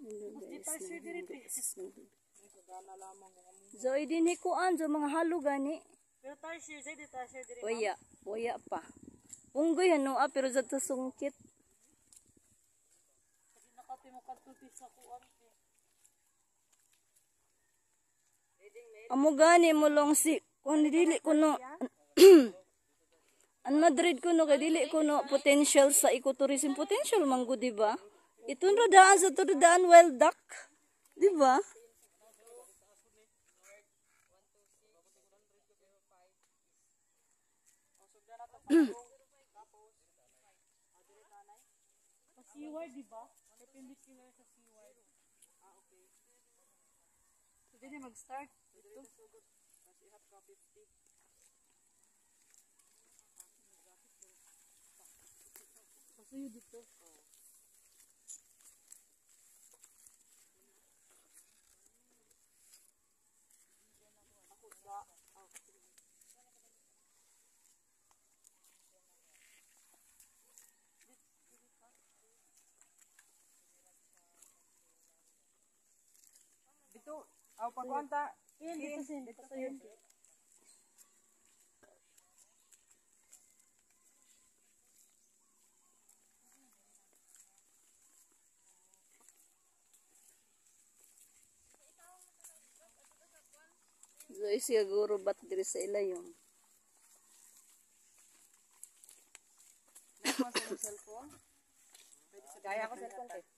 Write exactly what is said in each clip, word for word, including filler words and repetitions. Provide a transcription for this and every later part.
Hello guys. Zoy din hikuan, zo mga halo gani. Pero tayo share, say di tayo share diri. Waya, waya pa. Unggoy ano ah, pero sa to sungkit. Kasi nakati mo kadto sa kuan. Amo gani mo long si kun dili ko no. An Madrid ko no kay dili ko no potential sa ecotourism potential manggo di ba? Itun ra daan sa to daan wild duck. Di ba? Sa seaward di ba? Depende sila sa seaward. Ah okay. So din mag-start dito. Kasi ihap ka fifty. Pasuyo dito. Oh. Ako da. Dito, aw pagwanta. Dito sin, dito sayo. Zoy siguro bat diri sa ilayong. Nako sa cellphone. Kaya ko cellphone kay.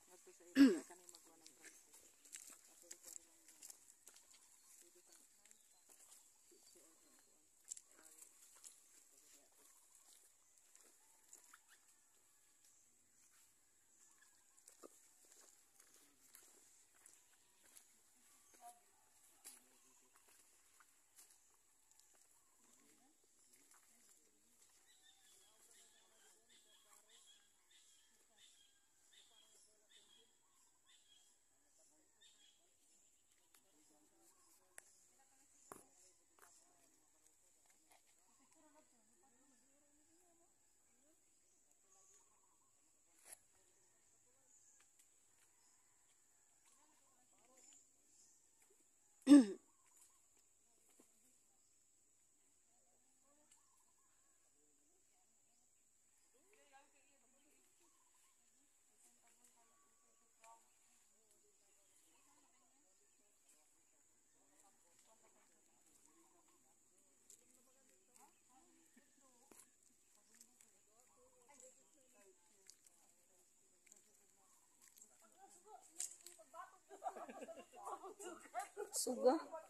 Suga.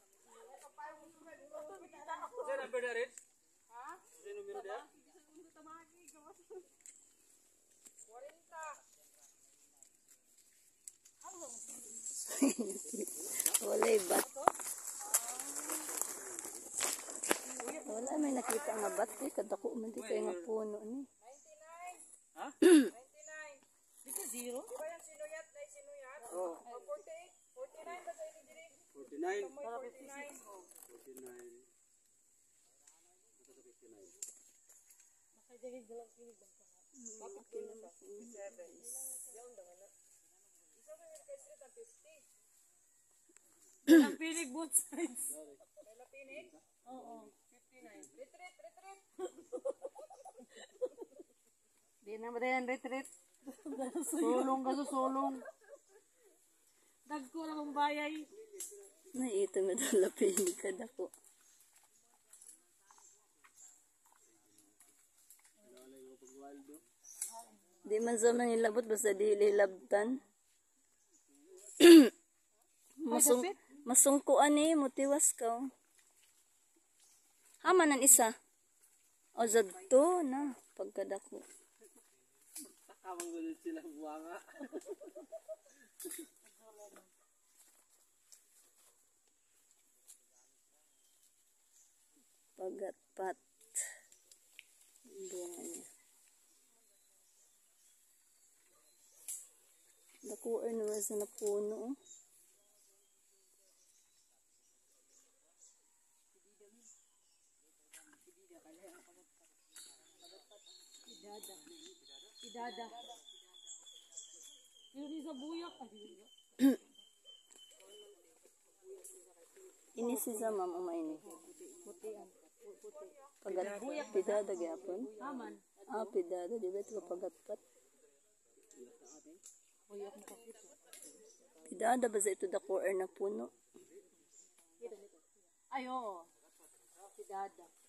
Saya number dari? Ha? Saya numero dia? Walay bat. Wala may nakita nga bat eh. Kadako man di kayo nga puno ni. Ha? ninety-nine. Dito zero? Di ba yung sinuyat na sinuyat? Oo. forty-eight? forty-nine ba sa inyo diri? forty-nine. forty-nine. forty-nine. Makay diri dalang pinig ba? Bakit ko na seven? Yaon daw na. Isa ba yung kay street ang fifty? Dalang pinig both sides. Dalang pinig? Oo. fifty-nine. Retreat, retreat. Di na ba yan retreat? Sulong ka sa sulong. Dagko lang ang bayay. Naito mo daw lapili ka dako. Di man sa man ilabot basta di ilabtan. Masung masungkuan eh, mutiwas ka. Hamanan isa. O zadto na pagkadako. Takawang gulit sila buwanga. Pagatpat. Bunga niya. Nakuha naman sa napuno. Idada. Idada. Idada. sa buyak. Ay, Ini si Zamam umaini. Pagat pidada gyapon. aman. Ah, pidada di ba ito pagatpat? Buyak na kaputo. Pidada ba sa ito da core na puno? Ay, oo. Si Dada.